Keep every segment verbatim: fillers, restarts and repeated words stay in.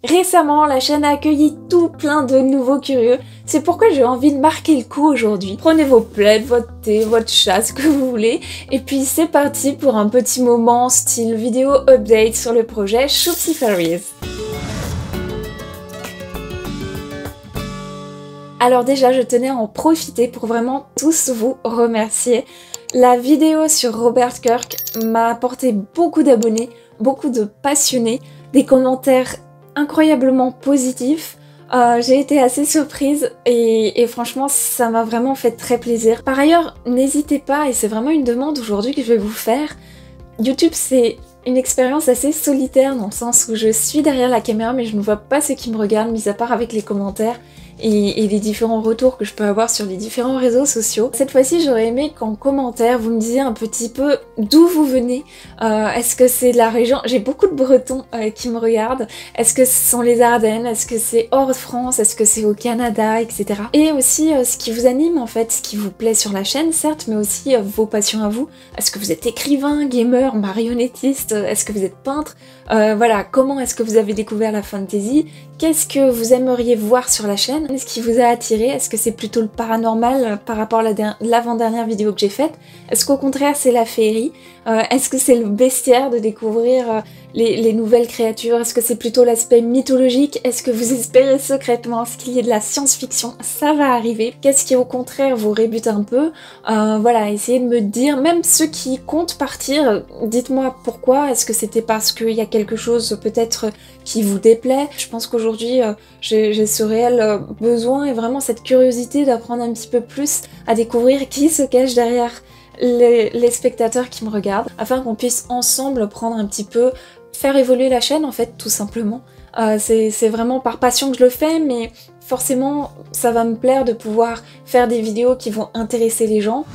Récemment, la chaîne a accueilli tout plein de nouveaux curieux, c'est pourquoi j'ai envie de marquer le coup aujourd'hui. Prenez vos plaids, votre thé, votre chat, ce que vous voulez, et puis c'est parti pour un petit moment style vidéo update sur le projet Shoopsifairies. Alors déjà, je tenais à en profiter pour vraiment tous vous remercier. La vidéo sur Robert Kirk m'a apporté beaucoup d'abonnés, beaucoup de passionnés, des commentaires incroyablement positifs. Euh, j'ai été assez surprise et, et franchement ça m'a vraiment fait très plaisir. Par ailleurs, n'hésitez pas, et c'est vraiment une demande aujourd'hui que je vais vous faire, YouTube c'est une expérience assez solitaire dans le sens où je suis derrière la caméra mais je ne vois pas ceux qui me regardent, mis à part avec les commentaires et, et les différents retours que je peux avoir sur les différents réseaux sociaux. Cette fois-ci j'aurais aimé qu'en commentaire vous me disiez un petit peu d'où vous venez. Euh, est-ce que c'est de la région? J'ai beaucoup de Bretons euh, qui me regardent. Est-ce que ce sont les Ardennes? Est-ce que c'est hors de France? Est-ce que c'est au Canada, et cetera. Et aussi euh, ce qui vous anime en fait, ce qui vous plaît sur la chaîne certes, mais aussi euh, vos passions à vous. Est-ce que vous êtes écrivain, gamer, marionnettiste? Est-ce que vous êtes peintre? euh, Voilà, comment est-ce que vous avez découvert la fantasy? Qu'est-ce que vous aimeriez voir sur la chaîne? Est-ce qui vous a attiré? Est-ce que c'est plutôt le paranormal par rapport à l'avant-dernière vidéo que j'ai faite? Est-ce qu'au contraire c'est la féerie? euh, Est-ce que c'est le bestiaire de découvrir euh, les, les nouvelles créatures? Est-ce que c'est plutôt l'aspect mythologique? Est-ce que vous espérez secrètement ce qu'il y ait de la science-fiction? Ça va arriver. Qu'est-ce qui au contraire vous rébute un peu? euh, Voilà, essayez de me dire, même ceux qui comptent partir, dites-moi pourquoi. Est-ce que c'était parce qu'il y a quelque chose peut-être qui vous déplaît? Je pense qu'aujourd'hui euh, j'ai ce réel euh, besoin et vraiment cette curiosité d'apprendre un petit peu plus à découvrir qui se cache derrière les, les spectateurs qui me regardent, afin qu'on puisse ensemble prendre un petit peu, faire évoluer la chaîne en fait tout simplement. Euh, c'est vraiment par passion que je le fais, mais forcément ça va me plaire de pouvoir faire des vidéos qui vont intéresser les gens.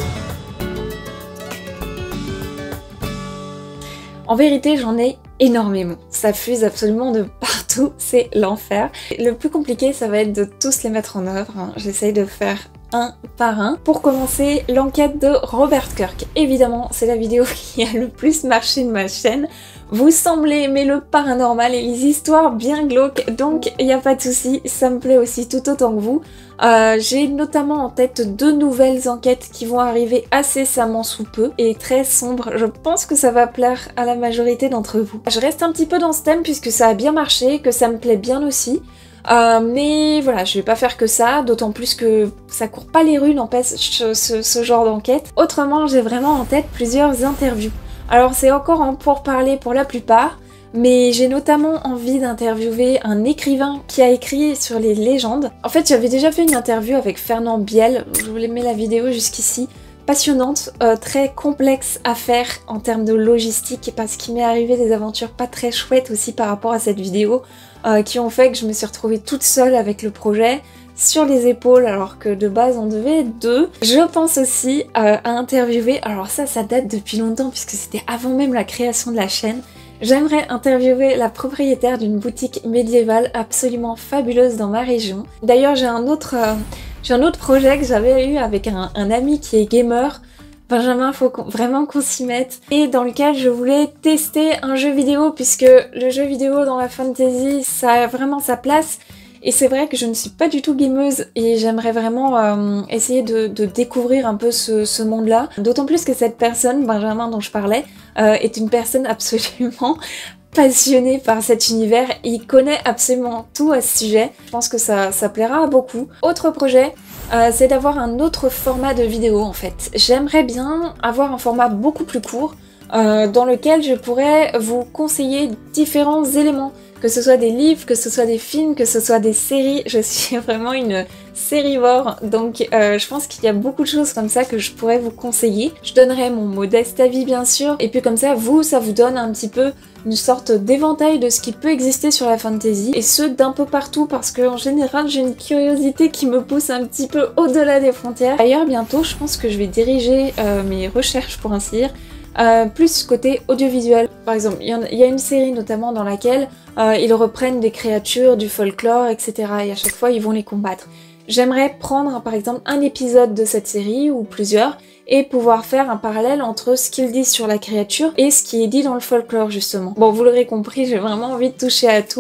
En vérité, j'en ai énormément. Ça fuse absolument de partout, c'est l'enfer. Le plus compliqué, ça va être de tous les mettre en œuvre. J'essaye de faire un par un. Pour commencer, l'enquête de Robert Kirk. Évidemment, c'est la vidéo qui a le plus marché de ma chaîne. Vous semblez aimer le paranormal et les histoires bien glauques, donc il n'y a pas de souci, ça me plaît aussi tout autant que vous. Euh, J'ai notamment en tête deux nouvelles enquêtes qui vont arriver incessamment sous peu et très sombres. Je pense que ça va plaire à la majorité d'entre vous. Je reste un petit peu dans ce thème puisque ça a bien marché, que ça me plaît bien aussi. Euh, mais voilà, je vais pas faire que ça, d'autant plus que ça court pas les rues, n'empêche ce, ce, ce genre d'enquête. Autrement, j'ai vraiment en tête plusieurs interviews. Alors c'est encore en pourparlers pour la plupart, mais j'ai notamment envie d'interviewer un écrivain qui a écrit sur les légendes. En fait, j'avais déjà fait une interview avec Fernand Biel, je vous mets la vidéo jusqu'ici. Passionnante, euh, très complexe à faire en termes de logistique, parce qu'il m'est arrivé des aventures pas très chouettes aussi par rapport à cette vidéo, euh, qui ont fait que je me suis retrouvée toute seule avec le projet, sur les épaules, alors que de base on devait être deux. Je pense aussi euh, à interviewer, alors ça ça date depuis longtemps puisque c'était avant même la création de la chaîne, j'aimerais interviewer la propriétaire d'une boutique médiévale absolument fabuleuse dans ma région. D'ailleurs j'ai un autre... Euh, J'ai un autre projet que j'avais eu avec un, un ami qui est gamer, Benjamin, faut qu'on, vraiment qu'on s'y mette, et dans lequel je voulais tester un jeu vidéo, puisque le jeu vidéo dans la fantasy, ça a vraiment sa place, et c'est vrai que je ne suis pas du tout gameuse, et j'aimerais vraiment euh, essayer de, de découvrir un peu ce, ce monde-là, d'autant plus que cette personne, Benjamin dont je parlais, euh, est une personne absolument passionné par cet univers, il connaît absolument tout à ce sujet. Je pense que ça, ça plaira à beaucoup. Autre projet, euh, c'est d'avoir un autre format de vidéo en fait. J'aimerais bien avoir un format beaucoup plus court, euh, dans lequel je pourrais vous conseiller différents éléments, que ce soit des livres, que ce soit des films, que ce soit des séries. Je suis vraiment une sérivore, donc euh, je pense qu'il y a beaucoup de choses comme ça que je pourrais vous conseiller. Je donnerai mon modeste avis bien sûr, et puis comme ça, vous, ça vous donne un petit peu une sorte d'éventail de ce qui peut exister sur la fantasy, et ce d'un peu partout, parce que en général j'ai une curiosité qui me pousse un petit peu au-delà des frontières. D'ailleurs bientôt je pense que je vais diriger euh, mes recherches pour ainsi dire Euh, plus côté audiovisuel. Par exemple, il y, y a une série notamment dans laquelle euh, ils reprennent des créatures, du folklore, et cetera. Et à chaque fois, ils vont les combattre. J'aimerais prendre par exemple un épisode de cette série, ou plusieurs, et pouvoir faire un parallèle entre ce qu'ils disent sur la créature et ce qui est dit dans le folklore justement. Bon, vous l'aurez compris, j'ai vraiment envie de toucher à tout.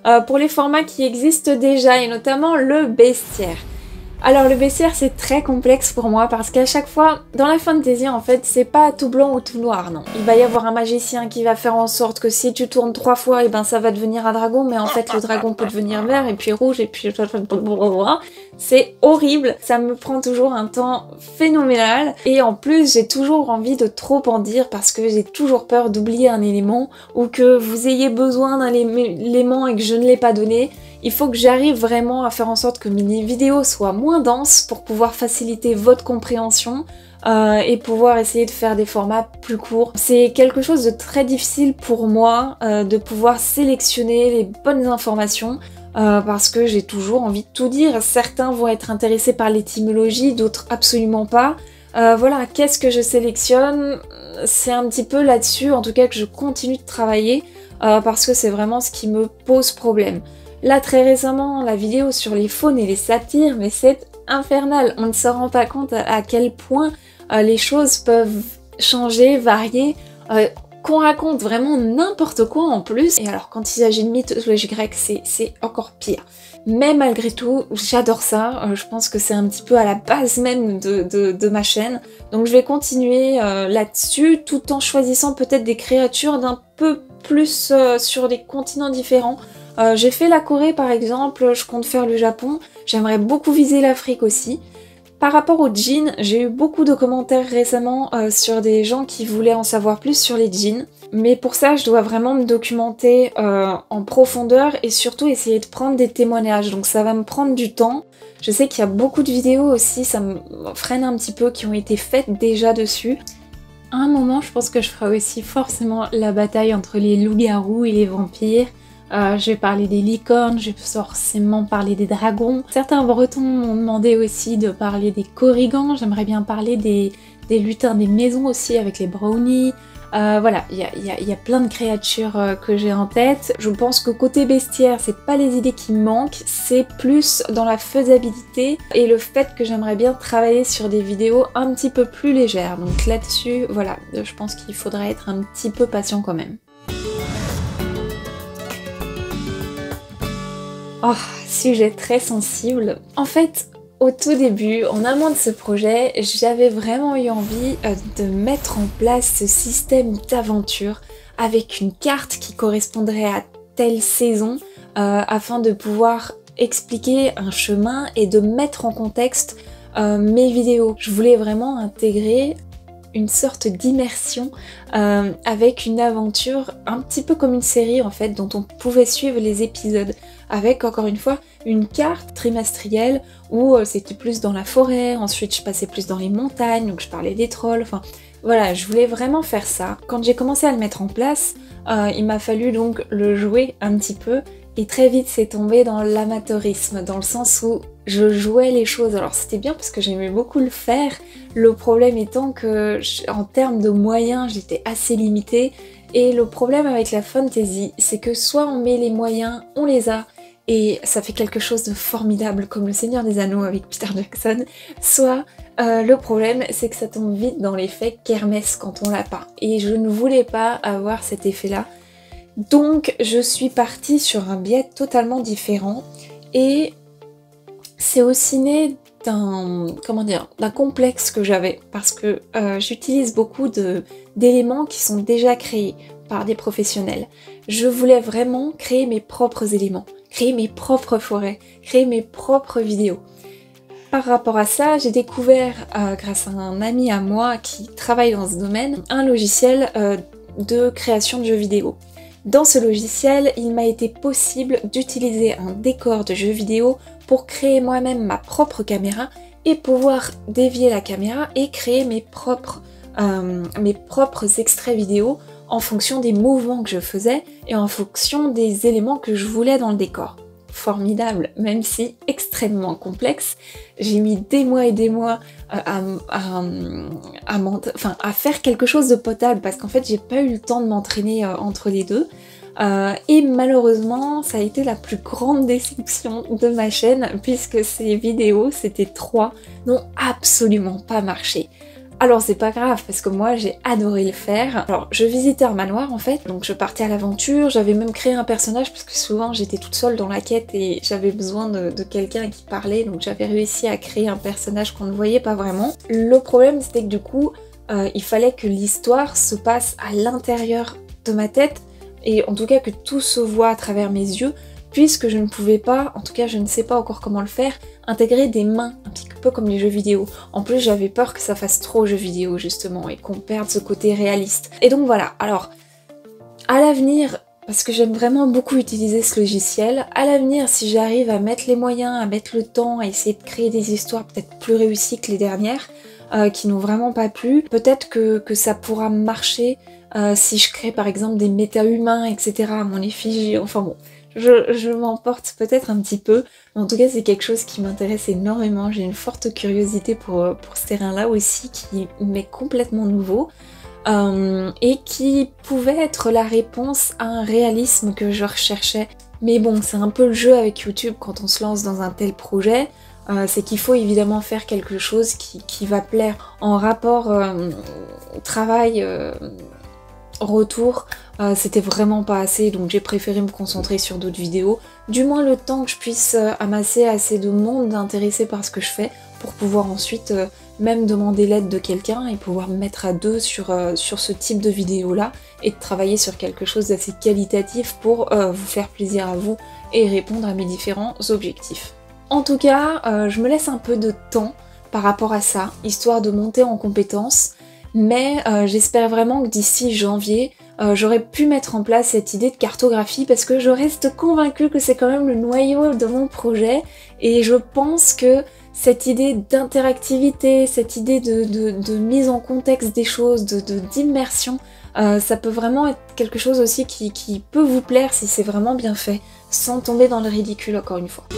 euh, pour les formats qui existent déjà et notamment le bestiaire. Alors le bestiaire c'est très complexe pour moi parce qu'à chaque fois, dans la fantasy en fait, c'est pas tout blanc ou tout noir, non. Il va y avoir un magicien qui va faire en sorte que si tu tournes trois fois, et ben ça va devenir un dragon, mais en fait le dragon peut devenir vert et puis rouge et puis... C'est horrible, ça me prend toujours un temps phénoménal et en plus j'ai toujours envie de trop en dire parce que j'ai toujours peur d'oublier un élément ou que vous ayez besoin d'un élément et que je ne l'ai pas donné. Il faut que j'arrive vraiment à faire en sorte que mes vidéos soient moins denses pour pouvoir faciliter votre compréhension euh, et pouvoir essayer de faire des formats plus courts. C'est quelque chose de très difficile pour moi euh, de pouvoir sélectionner les bonnes informations euh, parce que j'ai toujours envie de tout dire. Certains vont être intéressés par l'étymologie, d'autres absolument pas. Euh, voilà, qu'est-ce que je sélectionne? C'est un petit peu là-dessus en tout cas que je continue de travailler euh, parce que c'est vraiment ce qui me pose problème. Là, très récemment, la vidéo sur les faunes et les satyres, mais c'est infernal. On ne se rend pas compte à quel point euh, les choses peuvent changer, varier, euh, qu'on raconte vraiment n'importe quoi en plus. Et alors, quand il s'agit de mythologie grecque, c'est encore pire. Mais malgré tout, j'adore ça. Euh, je pense que c'est un petit peu à la base même de, de, de ma chaîne. Donc je vais continuer euh, là-dessus, tout en choisissant peut-être des créatures d'un peu plus euh, sur des continents différents. Euh, j'ai fait la Corée par exemple, je compte faire le Japon, j'aimerais beaucoup viser l'Afrique aussi. Par rapport aux jeans, j'ai eu beaucoup de commentaires récemment euh, sur des gens qui voulaient en savoir plus sur les jeans. Mais pour ça, je dois vraiment me documenter euh, en profondeur et surtout essayer de prendre des témoignages. Donc ça va me prendre du temps. Je sais qu'il y a beaucoup de vidéos aussi, ça me freine un petit peu, qui ont été faites déjà dessus. À un moment, je pense que je ferai aussi forcément la bataille entre les loups-garous et les vampires. Euh, je vais parler des licornes, je vais forcément parler des dragons. Certains bretons m'ont demandé aussi de parler des korrigans, j'aimerais bien parler des, des lutins des maisons aussi avec les brownies. Euh, voilà, il y a, y, a, y a plein de créatures euh, que j'ai en tête. Je pense que côté bestiaire, c'est pas les idées qui me manquent, c'est plus dans la faisabilité et le fait que j'aimerais bien travailler sur des vidéos un petit peu plus légères. Donc là-dessus, voilà, je pense qu'il faudrait être un petit peu patient quand même. Oh, sujet très sensible. En fait, au tout début, en amont de ce projet, j'avais vraiment eu envie euh, de mettre en place ce système d'aventure avec une carte qui correspondrait à telle saison euh, afin de pouvoir expliquer un chemin et de mettre en contexte euh, mes vidéos. Je voulais vraiment intégrer une sorte d'immersion euh, avec une aventure un petit peu comme une série en fait dont on pouvait suivre les épisodes avec encore une fois une carte trimestrielle où euh, c'était plus dans la forêt, ensuite je passais plus dans les montagnes donc je parlais des trolls, enfin voilà, je voulais vraiment faire ça. Quand j'ai commencé à le mettre en place, euh, il m'a fallu donc le jouer un petit peu et très vite c'est tombé dans l'amateurisme, dans le sens où je jouais les choses. Alors c'était bien parce que j'aimais beaucoup le faire, le problème étant que en termes de moyens j'étais assez limitée et le problème avec la fantasy c'est que soit on met les moyens, on les a et ça fait quelque chose de formidable comme le Seigneur des Anneaux avec Peter Jackson, soit euh, le problème c'est que ça tombe vite dans l'effet kermesse quand on l'a pas et je ne voulais pas avoir cet effet là. Donc je suis partie sur un biais totalement différent et c'est aussi né d'un comment dire d'un complexe que j'avais parce que euh, j'utilise beaucoup de d'éléments qui sont déjà créés par des professionnels. Je voulais vraiment créer mes propres éléments, créer mes propres forêts, créer mes propres vidéos. Par rapport à ça, j'ai découvert, euh, grâce à un ami à moi qui travaille dans ce domaine, un logiciel euh, de création de jeux vidéo. Dans ce logiciel, il m'a été possible d'utiliser un décor de jeu vidéo pour créer moi-même ma propre caméra et pouvoir dévier la caméra et créer mes propres, euh, mes propres extraits vidéo en fonction des mouvements que je faisais et en fonction des éléments que je voulais dans le décor. Formidable, même si extrêmement complexe. J'ai mis des mois et des mois à, à, à, enfin, à faire quelque chose de potable parce qu'en fait j'ai pas eu le temps de m'entraîner euh, entre les deux. Euh, et malheureusement ça a été la plus grande déception de ma chaîne puisque ces vidéos, c'était trois, n'ont absolument pas marché. Alors c'est pas grave parce que moi j'ai adoré le faire. Alors je visitais un manoir en fait, donc je partais à l'aventure, j'avais même créé un personnage parce que souvent j'étais toute seule dans la quête et j'avais besoin de, de quelqu'un qui parlait, donc j'avais réussi à créer un personnage qu'on ne voyait pas vraiment. Le problème c'était que du coup euh, il fallait que l'histoire se passe à l'intérieur de ma tête et en tout cas que tout se voit à travers mes yeux, puisque je ne pouvais pas, en tout cas je ne sais pas encore comment le faire, intégrer des mains, un petit peu comme les jeux vidéo. En plus j'avais peur que ça fasse trop jeux vidéo justement et qu'on perde ce côté réaliste. Et donc voilà, alors à l'avenir, parce que j'aime vraiment beaucoup utiliser ce logiciel, à l'avenir si j'arrive à mettre les moyens, à mettre le temps, à essayer de créer des histoires peut-être plus réussies que les dernières, euh, qui n'ont vraiment pas plu, peut-être que, que ça pourra marcher euh, si je crée par exemple des méta-humains, et cetera à mon effigie, enfin bon. Je, je m'emporte peut-être un petit peu, mais en tout cas c'est quelque chose qui m'intéresse énormément, j'ai une forte curiosité pour, pour ce terrain-là aussi qui m'est complètement nouveau euh, et qui pouvait être la réponse à un réalisme que je recherchais. Mais bon, c'est un peu le jeu avec YouTube quand on se lance dans un tel projet, euh, c'est qu'il faut évidemment faire quelque chose qui, qui va plaire en rapport euh, travail... Euh, retour, euh, c'était vraiment pas assez, donc j'ai préféré me concentrer sur d'autres vidéos, du moins le temps que je puisse euh, amasser assez de monde intéressé par ce que je fais pour pouvoir ensuite euh, même demander l'aide de quelqu'un et pouvoir me mettre à deux sur, euh, sur ce type de vidéo là et de travailler sur quelque chose d'assez qualitatif pour euh, vous faire plaisir à vous et répondre à mes différents objectifs. En tout cas, euh, je me laisse un peu de temps par rapport à ça, histoire de monter en compétences. Mais euh, j'espère vraiment que d'ici janvier, euh, j'aurai pu mettre en place cette idée de cartographie parce que je reste convaincue que c'est quand même le noyau de mon projet et je pense que cette idée d'interactivité, cette idée de, de, de mise en contexte des choses, de, de, d'immersion, euh, ça peut vraiment être quelque chose aussi qui, qui peut vous plaire si c'est vraiment bien fait, sans tomber dans le ridicule encore une fois.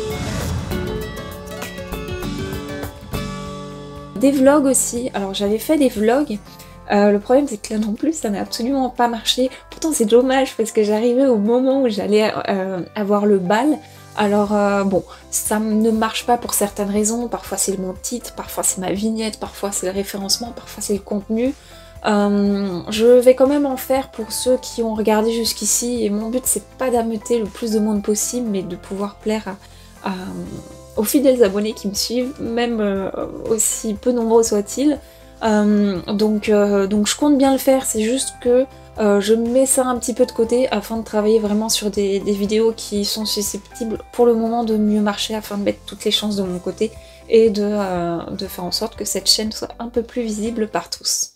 Des vlogs aussi, alors j'avais fait des vlogs, euh, le problème c'est que là non plus ça n'a absolument pas marché, pourtant c'est dommage parce que j'arrivais au moment où j'allais euh, avoir le bal, alors euh, bon, ça ne marche pas pour certaines raisons, parfois c'est mon titre, parfois c'est ma vignette, parfois c'est le référencement, parfois c'est le contenu. Euh, je vais quand même en faire pour ceux qui ont regardé jusqu'ici et mon but c'est pas d'ameuter le plus de monde possible mais de pouvoir plaire à... à aux fidèles abonnés qui me suivent, même euh, aussi peu nombreux soient-ils. Euh, donc, euh, donc je compte bien le faire, c'est juste que euh, je mets ça un petit peu de côté afin de travailler vraiment sur des, des vidéos qui sont susceptibles pour le moment de mieux marcher afin de mettre toutes les chances de mon côté et de, euh, de faire en sorte que cette chaîne soit un peu plus visible par tous.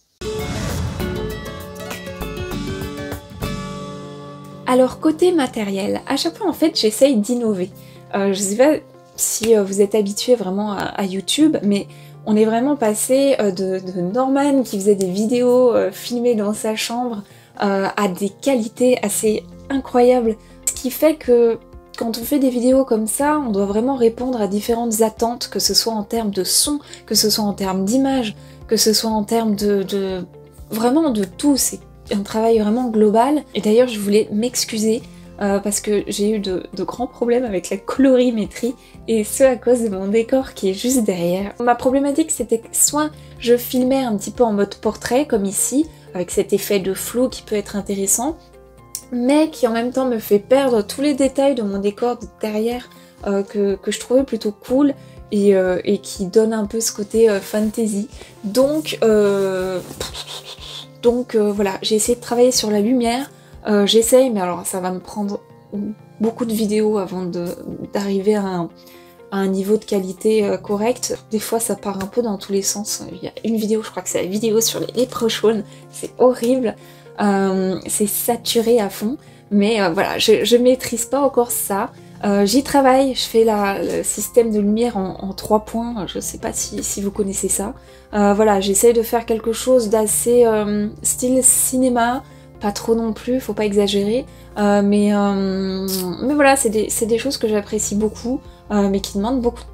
Alors côté matériel, à chaque fois en fait j'essaye d'innover. Euh, je sais pas si vous êtes habitué vraiment à, à YouTube, mais on est vraiment passé de, de Norman qui faisait des vidéos euh, filmées dans sa chambre euh, à des qualités assez incroyables. Ce qui fait que quand on fait des vidéos comme ça, on doit vraiment répondre à différentes attentes, que ce soit en termes de son, que ce soit en termes d'image, que ce soit en termes de, de... vraiment de tout, c'est un travail vraiment global. Et d'ailleurs je voulais m'excuser Euh, parce que j'ai eu de, de grands problèmes avec la colorimétrie et ce à cause de mon décor qui est juste derrière. Ma problématique c'était que soit je filmais un petit peu en mode portrait comme ici, avec cet effet de flou qui peut être intéressant, mais qui en même temps me fait perdre tous les détails de mon décor de derrière euh, que, que je trouvais plutôt cool et, euh, et qui donne un peu ce côté euh, fantasy. Donc, euh, donc euh, voilà, j'ai essayé de travailler sur la lumière. Euh, J'essaye, mais alors ça va me prendre beaucoup de vidéos avant d'arriver à, à un niveau de qualité euh, correct. Des fois ça part un peu dans tous les sens. Il y a une vidéo, je crois que c'est la vidéo sur les léprechaunes, c'est horrible. Euh, c'est saturé à fond, mais euh, voilà, je, je maîtrise pas encore ça. Euh, J'y travaille, je fais la, le système de lumière en, en trois points, je sais pas si, si vous connaissez ça. Euh, voilà, j'essaye de faire quelque chose d'assez euh, style cinéma, pas trop non plus, faut pas exagérer, euh, mais, euh, mais voilà, c'est des, des choses que j'apprécie beaucoup, euh, mais qui demandent beaucoup de temps.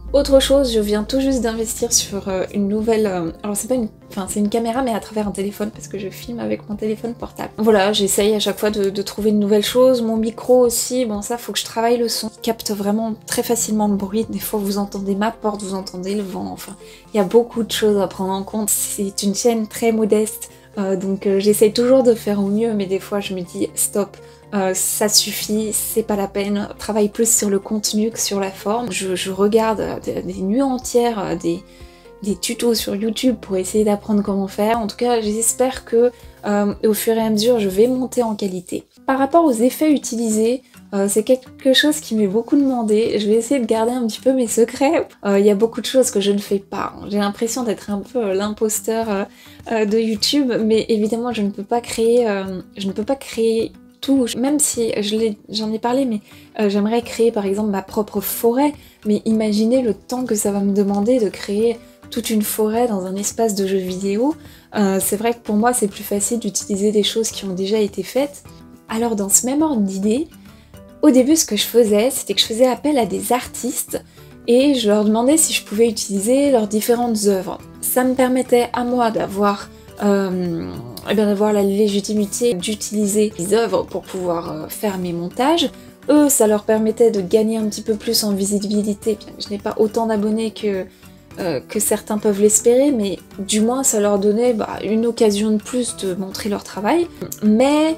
Autre chose, je viens tout juste d'investir sur euh, une nouvelle... Euh, alors c'est pas une... Enfin c'est une caméra mais à travers un téléphone parce que je filme avec mon téléphone portable. Voilà, j'essaye à chaque fois de, de trouver une nouvelle chose. Mon micro aussi, bon ça faut que je travaille le son. Il capte vraiment très facilement le bruit. Des fois vous entendez ma porte, vous entendez le vent, enfin... Il y a beaucoup de choses à prendre en compte. C'est une chaîne très modeste. Euh, donc euh, j'essaye toujours de faire au mieux mais des fois je me dis stop. Euh, ça suffit, c'est pas la peine, travaille plus sur le contenu que sur la forme. Je, je regarde des, des nuits entières, des, des tutos sur YouTube pour essayer d'apprendre comment faire. En tout cas, j'espère que euh, au fur et à mesure, je vais monter en qualité. Par rapport aux effets utilisés, euh, c'est quelque chose qui m'est beaucoup demandé. Je vais essayer de garder un petit peu mes secrets. Il euh, y a beaucoup de choses que je ne fais pas. J'ai l'impression d'être un peu l'imposteur euh, euh, de YouTube, mais évidemment, je ne peux pas créer, euh, je ne peux pas créer tout, même si j'en ai, ai parlé, mais euh, j'aimerais créer par exemple ma propre forêt, mais imaginez le temps que ça va me demander de créer toute une forêt dans un espace de jeux vidéo. Euh, c'est vrai que pour moi c'est plus facile d'utiliser des choses qui ont déjà été faites. Alors dans ce même ordre d'idée, au début ce que je faisais, c'était que je faisais appel à des artistes et je leur demandais si je pouvais utiliser leurs différentes œuvres. Ça me permettait à moi d'avoir Euh, et bien d'avoir la légitimité d'utiliser les œuvres pour pouvoir euh, faire mes montages. Eux, ça leur permettait de gagner un petit peu plus en visibilité, bien que je n'ai pas autant d'abonnés que, euh, que certains peuvent l'espérer, mais du moins ça leur donnait bah, une occasion de plus de montrer leur travail. Mais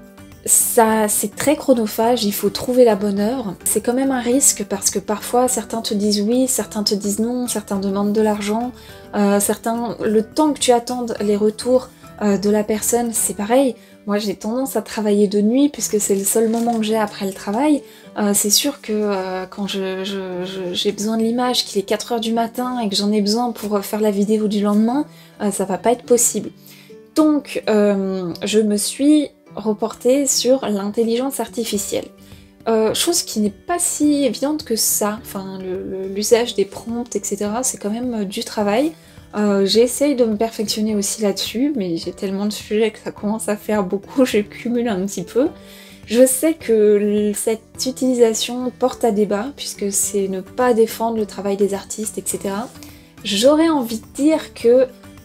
ça, c'est très chronophage, il faut trouver la bonne œuvre. C'est quand même un risque parce que parfois certains te disent oui, certains te disent non, certains demandent de l'argent, euh, certains, le temps que tu attendes les retours euh, de la personne, c'est pareil. Moi j'ai tendance à travailler de nuit puisque c'est le seul moment que j'ai après le travail. Euh, c'est sûr que euh, quand je, je, je, j'ai besoin de l'image, qu'il est quatre heures du matin et que j'en ai besoin pour faire la vidéo du lendemain, euh, ça va pas être possible. Donc euh, je me suis reporté sur l'intelligence artificielle. Euh, chose qui n'est pas si évidente que ça, enfin l'usage des prompts, et cetera, c'est quand même euh, du travail. Euh, J'essaye de me perfectionner aussi là-dessus, mais j'ai tellement de sujets que ça commence à faire beaucoup, je cumule un petit peu. Je sais que cette utilisation porte à débat, puisque c'est ne pas défendre le travail des artistes, et cetera. J'aurais envie de dire que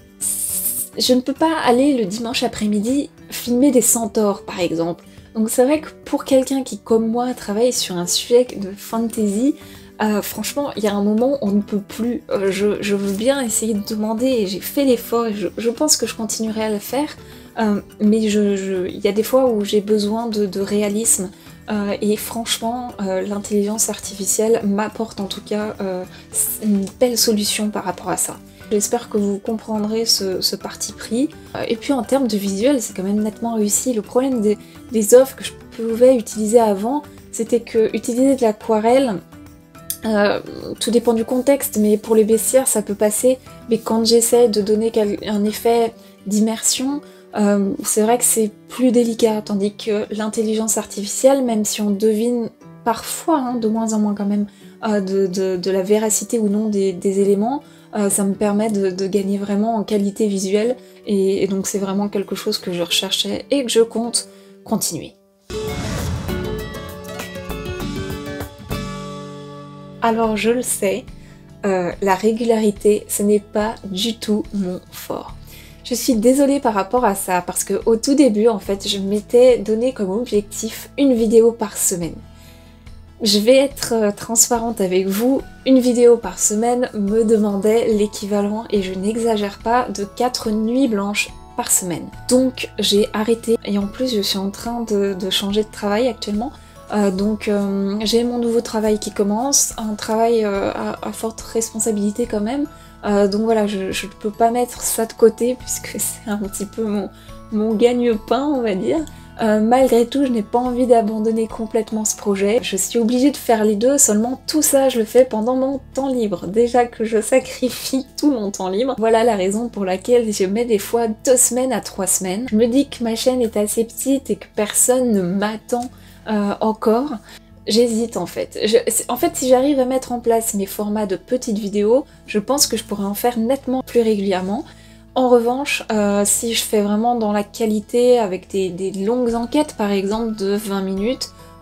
je ne peux pas aller le dimanche après-midi filmer des centaures par exemple. Donc c'est vrai que pour quelqu'un qui comme moi travaille sur un sujet de fantasy, euh, franchement il y a un moment on ne peut plus. Euh, je, je veux bien essayer de demander et j'ai fait l'effort et je, je pense que je continuerai à le faire, euh, mais je, je, il y a des fois où j'ai besoin de, de réalisme. Euh, et franchement, euh, l'intelligence artificielle m'apporte en tout cas euh, une belle solution par rapport à ça. J'espère que vous comprendrez ce, ce parti pris. Euh, et puis en termes de visuel, c'est quand même nettement réussi. Le problème des, des offres que je pouvais utiliser avant, c'était que utiliser de l'aquarelle, euh, tout dépend du contexte, mais pour les baissières ça peut passer. Mais quand j'essaie de donner un effet d'immersion, Euh, c'est vrai que c'est plus délicat, tandis que l'intelligence artificielle, même si on devine parfois, hein, de moins en moins quand même, euh, de, de, de la véracité ou non des, des éléments, euh, ça me permet de, de gagner vraiment en qualité visuelle, et, et donc c'est vraiment quelque chose que je recherchais et que je compte continuer. Alors je le sais, euh, la régularité, ce n'est pas du tout mon fort. Je suis désolée par rapport à ça, parce que au tout début, en fait, je m'étais donné comme objectif une vidéo par semaine. Je vais être transparente avec vous, une vidéo par semaine me demandait l'équivalent, et je n'exagère pas, de quatre nuits blanches par semaine. Donc j'ai arrêté, et en plus je suis en train de, de changer de travail actuellement, euh, donc euh, j'ai mon nouveau travail qui commence, un travail euh, à, à forte responsabilité quand même. Euh, donc voilà, je ne peux pas mettre ça de côté puisque c'est un petit peu mon, mon gagne-pain, on va dire. Euh, malgré tout, je n'ai pas envie d'abandonner complètement ce projet. Je suis obligée de faire les deux, seulement tout ça, je le fais pendant mon temps libre. Déjà que je sacrifie tout mon temps libre. Voilà la raison pour laquelle je mets des fois deux semaines à trois semaines. Je me dis que ma chaîne est assez petite et que personne ne m'attend euh, encore. J'hésite en fait. Je, en fait, si j'arrive à mettre en place mes formats de petites vidéos, je pense que je pourrais en faire nettement plus régulièrement. En revanche, euh, si je fais vraiment dans la qualité, avec des, des longues enquêtes par exemple de vingt minutes,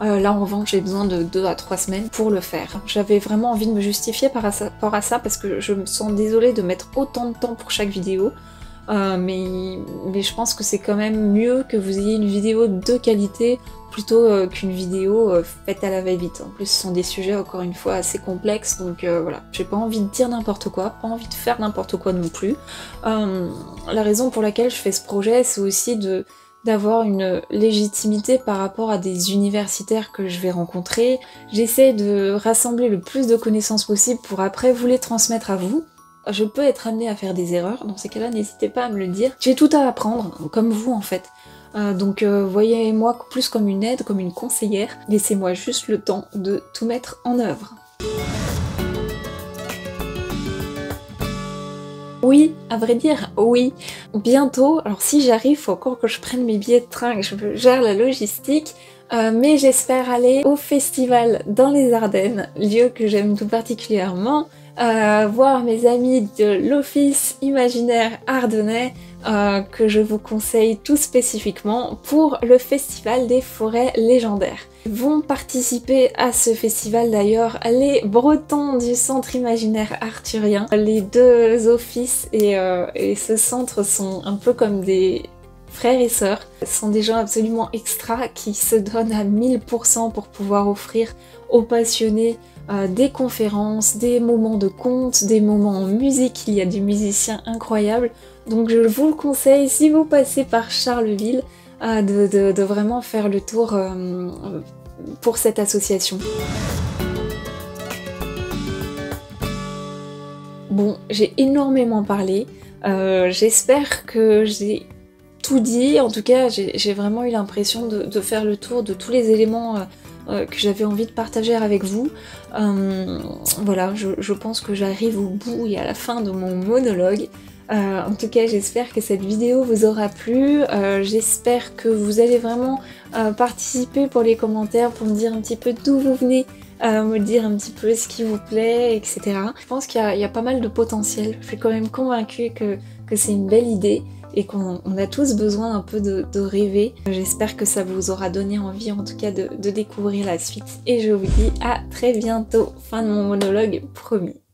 Euh, là en revanche j'ai besoin de deux à trois semaines pour le faire. J'avais vraiment envie de me justifier par rapport à ça parce que je me sens désolée de mettre autant de temps pour chaque vidéo. Euh, mais, mais je pense que c'est quand même mieux que vous ayez une vidéo de qualité plutôt euh, qu'une vidéo euh, faite à la va-vite. En plus ce sont des sujets encore une fois assez complexes, donc euh, voilà, j'ai pas envie de dire n'importe quoi, pas envie de faire n'importe quoi non plus. Euh, la raison pour laquelle je fais ce projet, c'est aussi de d'avoir une légitimité par rapport à des universitaires que je vais rencontrer. J'essaie de rassembler le plus de connaissances possible pour après vous les transmettre à vous. Je peux être amenée à faire des erreurs, dans ces cas-là n'hésitez pas à me le dire. J'ai tout à apprendre, comme vous en fait. Euh, donc euh, voyez-moi plus comme une aide, comme une conseillère. Laissez-moi juste le temps de tout mettre en œuvre. Oui, à vrai dire, oui. Bientôt, alors si j'arrive, faut encore que je prenne mes billets de train, que je gère la logistique, euh, mais j'espère aller au festival dans les Ardennes, lieu que j'aime tout particulièrement, euh, voir mes amis de l'Office Imaginaire Ardennais, euh, que je vous conseille tout spécifiquement pour le Festival des Forêts Légendaires. Vont participer à ce festival d'ailleurs les Bretons du Centre Imaginaire Arthurien. Les deux offices et, euh, et ce centre sont un peu comme des frères et sœurs. Ce sont des gens absolument extra qui se donnent à mille pour cent pour pouvoir offrir aux passionnés euh, des conférences, des moments de contes, des moments en musique. Il y a des musiciens incroyables. Donc je vous le conseille, si vous passez par Charleville, euh, de, de, de vraiment faire le tour euh, pour cette association. Bon, j'ai énormément parlé. Euh, J'espère que j'ai tout dit. En tout cas, j'ai vraiment eu l'impression de, de faire le tour de tous les éléments euh, euh, que j'avais envie de partager avec vous. Euh, voilà, je, je pense que j'arrive au bout et à la fin de mon monologue. Euh, en tout cas, j'espère que cette vidéo vous aura plu. Euh, j'espère que vous allez vraiment euh, participer pour les commentaires, pour me dire un petit peu d'où vous venez, euh, me dire un petit peu ce qui vous plaît, et cetera. Je pense qu'il y, y a pas mal de potentiel. Je suis quand même convaincue que, que c'est une belle idée et qu'on a tous besoin un peu de, de rêver. J'espère que ça vous aura donné envie en tout cas de, de découvrir la suite. Et je vous dis à très bientôt. Fin de mon monologue promis.